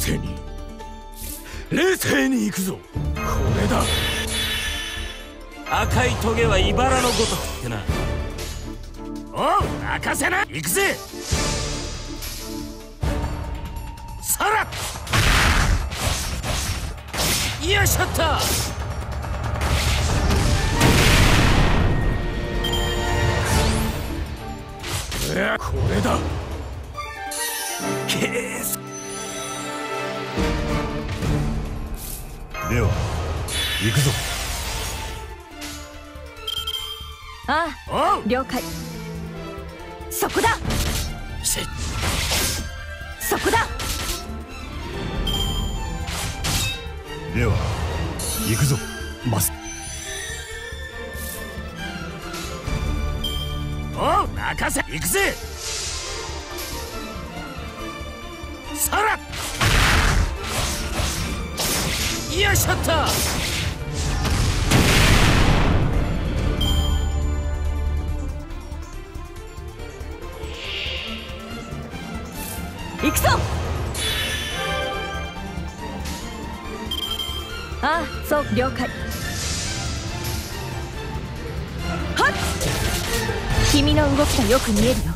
静に冷静に行くぞ。これだ。 赤いトゲは茨のごとくってな。 おう、任せな。行くぜ。さらよいしょっと。これだ。ケースでは行くぞ。 ああ、了解。そこだ。そこだ。 では行くぞ。まずおう、任せ。行くぜ。さらよいしょっと。 行くぞ。ああ、そう、了解。はっ、君の動きがよく見えるよ。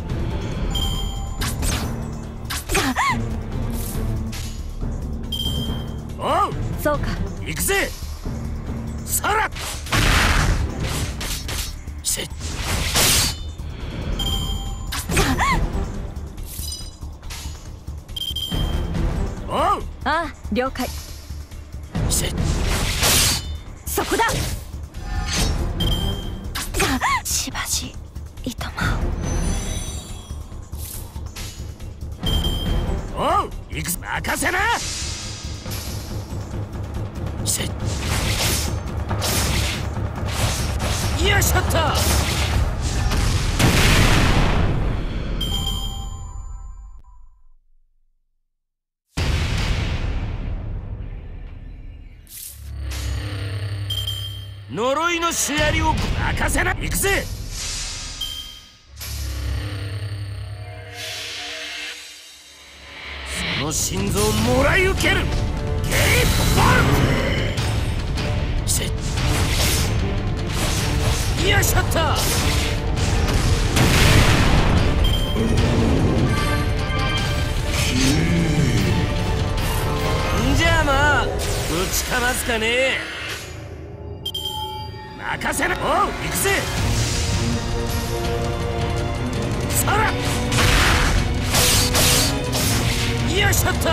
おう、 そうか。 行くぜ。さらおう、 ああ、了解。そこだ。しばしいとまおう、行くぞ。任せな。よいしょっと。呪いのシャリを任せな。行くぜ。その心臓をもらい受ける。ゲイボル。よいしょっと。んじゃあまあぶちかますかね。任せな。おう、行くぜ。さらよいしょっと。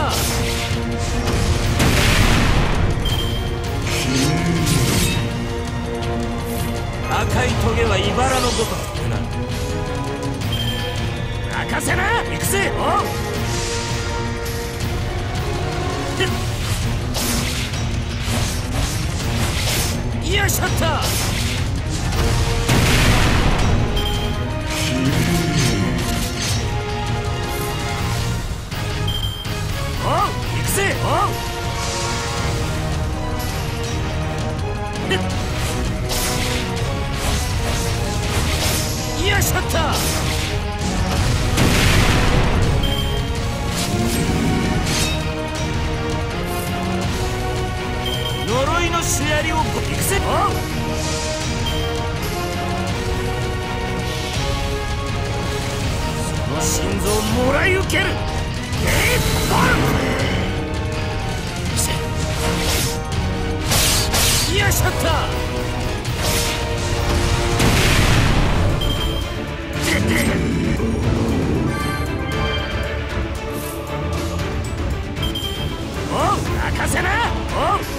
赤いトゲは茨のごとくってな。 任せな。行くぜ。おうよいしょっと。おう、行くぜ。おうよいしょっと。 呪いのシャリを行くぜ。おうその心臓をもらい受ける。ゲイボル。よいしょっと。おう、任せな。おう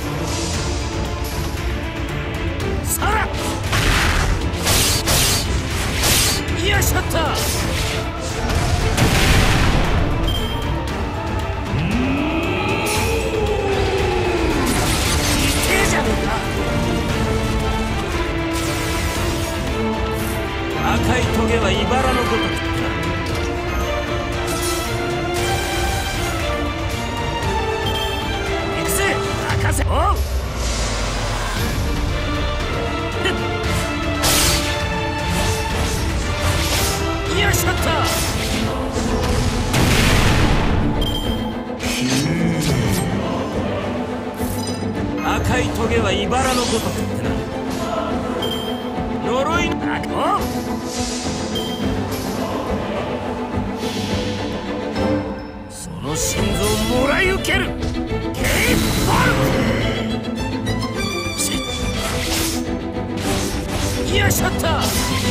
さらよいしょっと。痛えじゃねえか。 赤いトゲは茨のごとくってな。 行くぜ。任せ。おうよいしょっと。 茨のごとくってな。呪いその心臓もらい受ける。ゲイバルよっしゃった。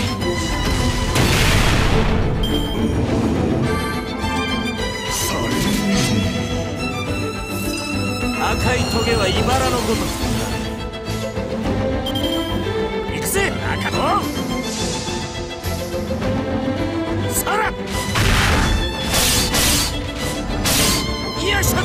赤いトゲは茨のごとく。 行くぜ赤子。そらよっしゃった。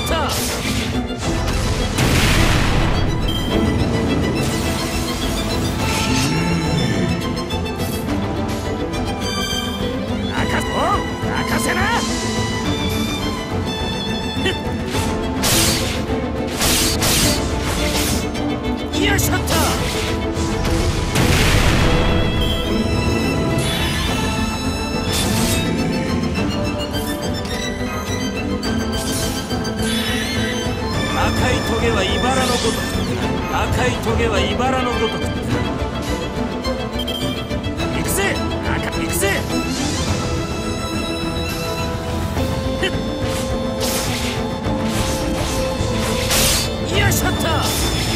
赤子任せな。よっしゃった。 赤いトゲは茨のごとくってな。赤いトゲは茨のごとくってな。 行くぜ赤行くぜ。よっしゃった。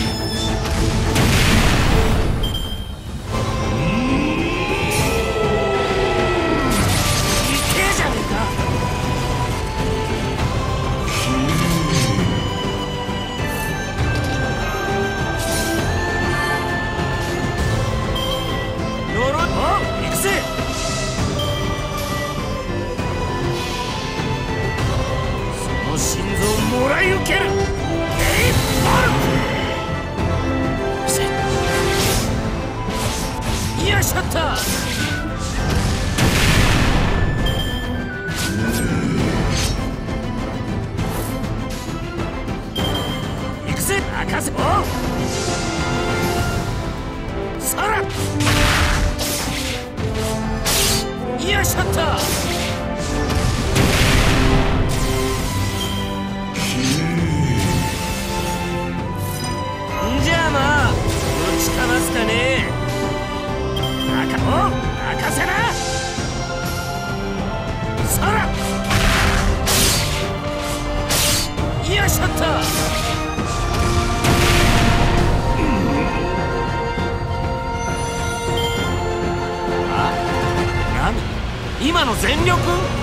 心臓もらい受ける。ゲイバルよっしゃった。行くぜ赤瀬。そらよっしゃった。 じゃあまあぶちかますかね。 赤子任せな。そらよっしゃった。 あ、何今の全力。